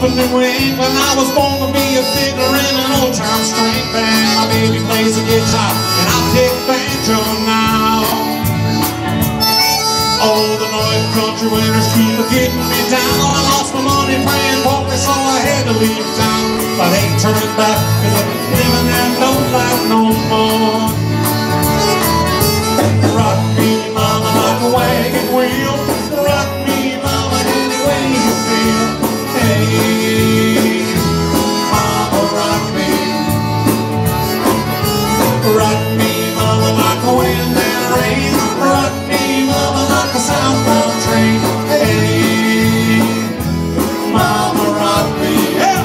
opening ring when I was born to be a fiddler in an old-time string band. My baby plays the guitar and I pick banjo now. Oh, the noise country winners keep getting me down. I lost my money playing poker, so I had to leave town. But I ain't turning back, 'cause I'm living that low life no more. Rock me, mama, like a wagon wheel. Rock me, mama, any way you feel. Hey, mama, rock me. Rock me, mama, like a wind and rain. Rock me, mama, like a southbound train. Hey, mama, rock me. Yeah!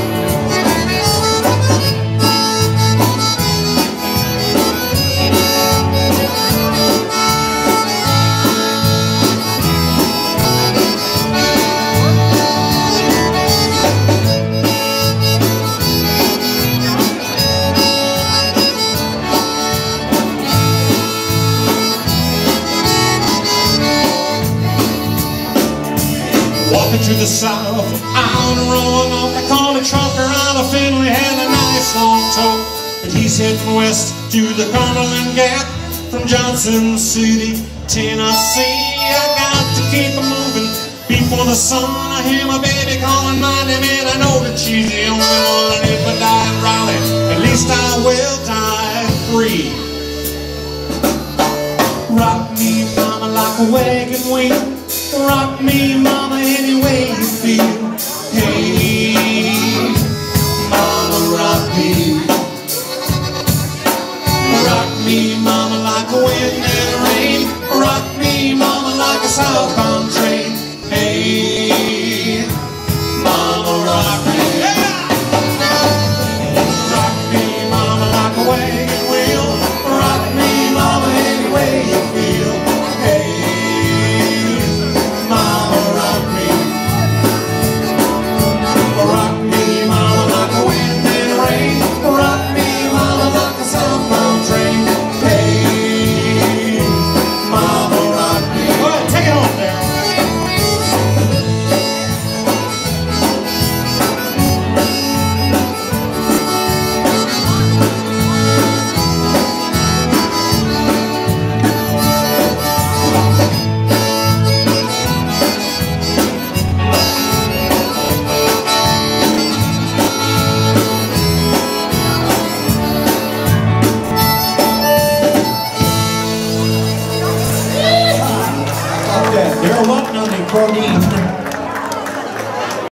Walking to the south, out of Roanoke, I called a trucker out of Finley, had a nice long tote. But he's heading west to the Cumberland Gap from Johnson City, Tennessee. I got to keep moving before the sun. I hear my baby calling my name, and I know that she's the only one. And if I die in Raleigh, at least I will die free. Rock me, mama, like a wagon wheel. Rock me, mama, any way you feel. Hey, mama, rock me. Rock me, mama, like a wind and rain. Rock me, mama, like a southbound